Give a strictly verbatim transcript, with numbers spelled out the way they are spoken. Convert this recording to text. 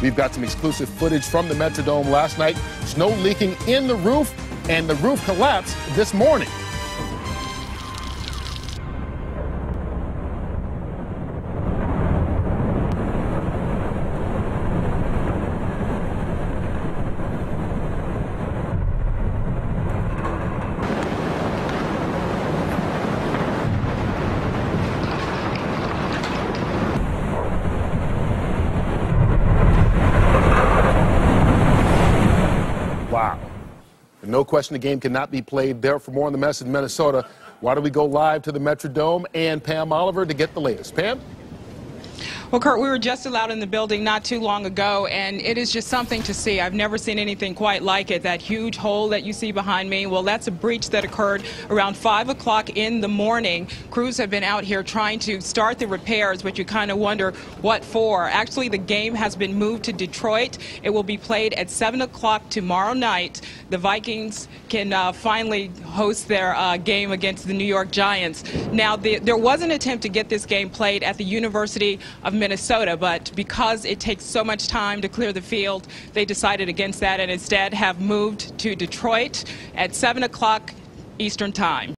We've got some exclusive footage from the Metrodome last night. Snow leaking in the roof, and the roof collapsed this morning. Wow. No question the game cannot be played there. For more on the mess in Minnesota, why don't we go live to the Metrodome and Pam Oliver to get the latest. Pam? Well, Kurt, we were just allowed in the building not too long ago, and it is just something to see. I've never seen anything quite like it. That huge hole that you see behind me, well, that's a breach that occurred around five o'clock in the morning. Crews have been out here trying to start the repairs, but you kind of wonder what for. Actually, the game has been moved to Detroit. It will be played at seven o'clock tomorrow night. The Vikings can uh, finally host their uh, game against the New York Giants. Now, the, there was an attempt to get this game played at the University of Minnesota, but because it takes so much time to clear the field, they decided against that and instead have moved to Detroit at seven o'clock Eastern Time.